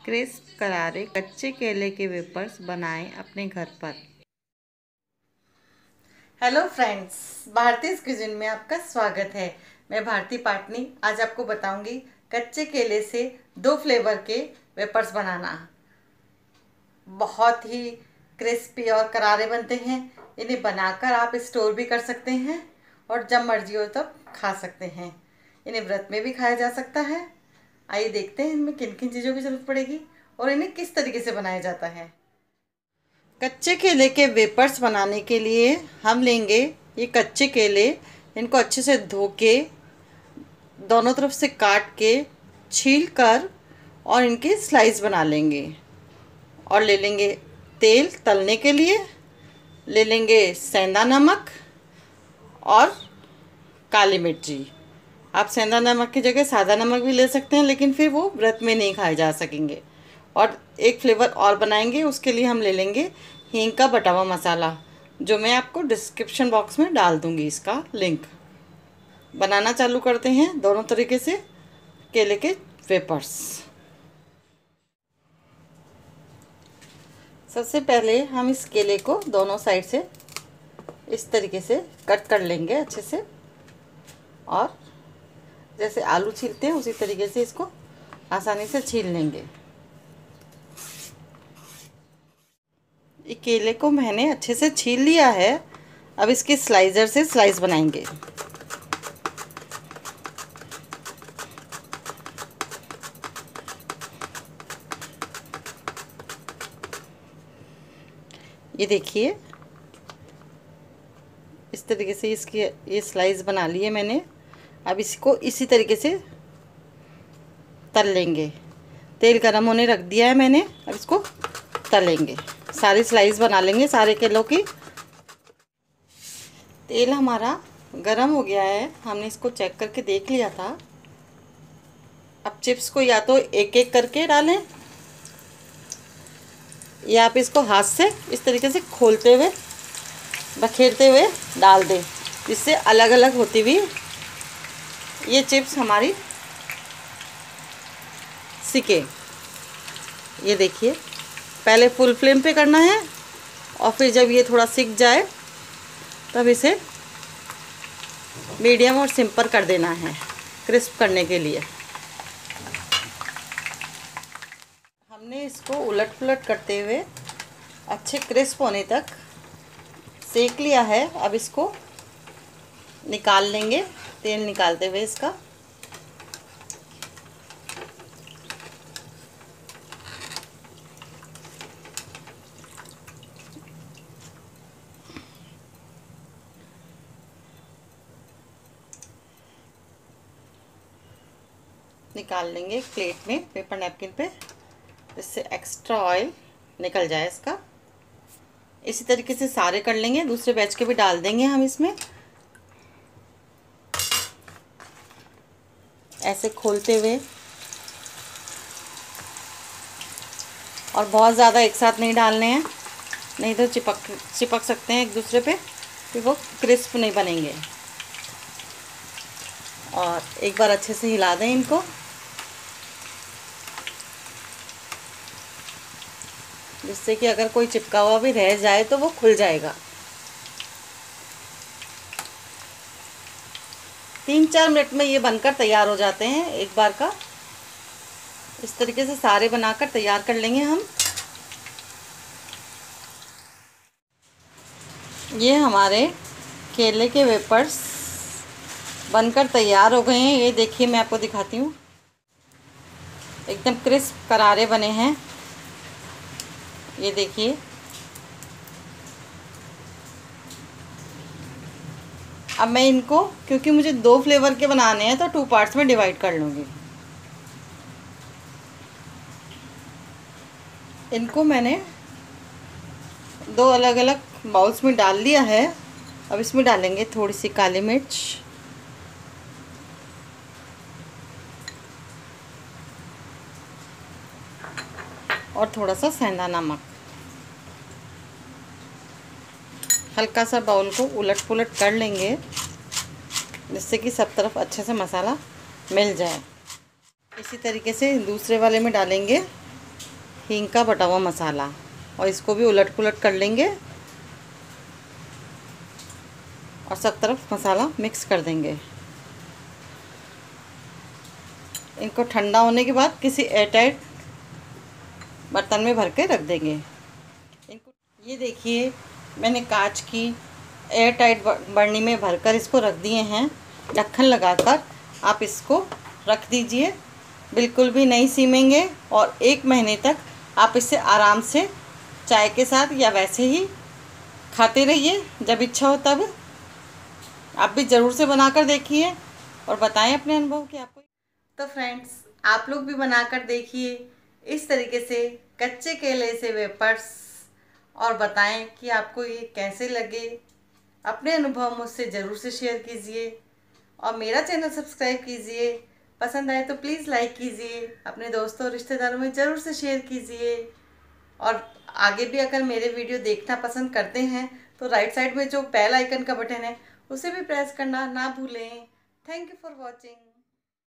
Crisp करारे कच्चे केले के वेपर्स बनाएं अपने घर पर। हेलो फ्रेंड्स, भारतीय किचन में आपका स्वागत है। मैं भारती पाटनी आज आपको बताऊंगी कच्चे केले से 2 फ्लेवर के वेपर्स बनाना। बहुत ही क्रिस्पी और करारे बनते हैं। इन्हें बनाकर आप स्टोर भी कर सकते हैं और जब मर्जी हो तब खा सकते हैं। इन्हें व्रत में भी खाया जा सकता है। आइए देखते हैं इनमें किन किन चीज़ों की ज़रूरत पड़ेगी और इन्हें किस तरीके से बनाया जाता है। कच्चे केले के वेपर्स बनाने के लिए हम लेंगे ये कच्चे केले। इनको अच्छे से धो के दोनों तरफ से काट के छील कर और इनके स्लाइस बना लेंगे। और ले लेंगे तेल तलने के लिए, ले लेंगे सेंधा नमक और काली मिर्ची। आप सेंधा नमक की जगह सादा नमक भी ले सकते हैं, लेकिन फिर वो व्रत में नहीं खाए जा सकेंगे। और एक फ्लेवर और बनाएंगे, उसके लिए हम ले लेंगे हींग का बटा हुआ मसाला, जो मैं आपको डिस्क्रिप्शन बॉक्स में डाल दूंगी इसका लिंक। बनाना चालू करते हैं दोनों तरीके से केले के वेपर्स। सबसे पहले हम इस केले को दोनों साइड से इस तरीके से कट कर लेंगे अच्छे से, और जैसे आलू छीलते हैं उसी तरीके से इसको आसानी से छील लेंगे। ये केले को मैंने अच्छे से छील लिया है। अब इसके स्लाइसर से स्लाइस बनाएंगे। ये देखिए, इस तरीके से इसकी ये स्लाइस बना लिए मैंने। अब इसको इसी तरीके से तल लेंगे। तेल गरम होने रख दिया है मैंने, अब इसको तलेंगे। सारी स्लाइस बना लेंगे सारे केलों की। तेल हमारा गरम हो गया है, हमने इसको चेक करके देख लिया था। अब चिप्स को या तो एक एक करके डालें, या आप इसको हाथ से इस तरीके से खोलते हुए बखेरते हुए डाल दें, जिससे अलग अलग होती हुई ये चिप्स हमारी सिके। ये देखिए, पहले फुल फ्लेम पे करना है और फिर जब ये थोड़ा सिक जाए तब इसे मीडियम और सिम पर कर देना है क्रिस्प करने के लिए। हमने इसको उलट पुलट करते हुए अच्छे क्रिस्प होने तक सेक लिया है। अब इसको निकाल लेंगे, तेल निकालते हुए इसका। निकाल लेंगे एक प्लेट में, पेपर नैपकिन पे, जिससे एक्स्ट्रा ऑयल निकल जाए इसका। इसी तरीके से सारे कर लेंगे। दूसरे बैच के भी डाल देंगे हम इसमें। ऐसे खोलते हुए, और बहुत ज़्यादा एक साथ नहीं डालने हैं, नहीं तो चिपक सकते हैं एक दूसरे पे, फिर वो क्रिस्प नहीं बनेंगे। और एक बार अच्छे से हिला दें इनको। जिससे कि अगर कोई चिपका हुआ भी रह जाए तो वो खुल जाएगा। 3-4 मिनट में ये बनकर तैयार हो जाते हैं एक बार का। इस तरीके से सारे बनाकर तैयार कर लेंगे हम। ये हमारे केले के वेपर्स बनकर तैयार हो गए हैं। ये देखिए, मैं आपको दिखाती हूँ, एकदम क्रिस्प करारे बने हैं। ये देखिए, अब मैं इनको, क्योंकि मुझे 2 फ्लेवर के बनाने हैं, तो 2 पार्ट्स में डिवाइड कर लूँगी। इनको मैंने 2 अलग अलग बाउल्स में डाल लिया है। अब इसमें डालेंगे थोड़ी सी काली मिर्च, और थोड़ा सा सेंधा नमक। हल्का सा बाउल को उलट पुलट कर लेंगे, जिससे कि सब तरफ अच्छे से मसाला मिल जाए। इसी तरीके से दूसरे वाले में डालेंगे हींग का बटा हुआ मसाला, और इसको भी उलट पुलट कर लेंगे और सब तरफ मसाला मिक्स कर देंगे। इनको ठंडा होने के बाद किसी एयरटाइट बर्तन में भर के रख देंगे। इनको ये देखिए, मैंने कांच की एयरटाइट बरनी में भरकर इसको रख दिए हैं। ढक्कन लगाकर आप इसको रख दीजिए, बिल्कुल भी नहीं सीमेंगे और 1 महीने तक आप इसे आराम से चाय के साथ या वैसे ही खाते रहिए, जब इच्छा हो तब। आप भी ज़रूर से बनाकर देखिए और बताएं अपने अनुभव कि आपको। तो फ्रेंड्स, आप लोग भी बनाकर देखिए इस तरीके से कच्चे केले से वेफर्स, और बताएं कि आपको ये कैसे लगे। अपने अनुभव मुझसे ज़रूर से शेयर कीजिए और मेरा चैनल सब्सक्राइब कीजिए। पसंद आए तो प्लीज़ लाइक कीजिए, अपने दोस्तों और रिश्तेदारों में ज़रूर से शेयर कीजिए। और आगे भी अगर मेरे वीडियो देखना पसंद करते हैं तो राइट साइड में जो बेल आइकन का बटन है उसे भी प्रेस करना ना भूलें। Thank you for watching.